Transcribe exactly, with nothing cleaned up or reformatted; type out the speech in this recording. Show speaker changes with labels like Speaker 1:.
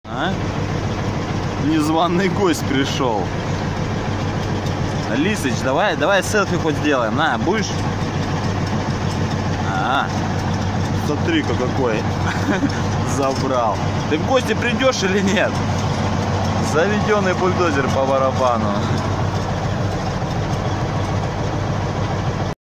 Speaker 1: А? Незваный гость пришел. Лисыч, давай, давай селфи хоть сделаем. На, будешь? А, смотри-ка какой. Забрал. Ты в гости придешь или нет? Заведенный бульдозер по барабану.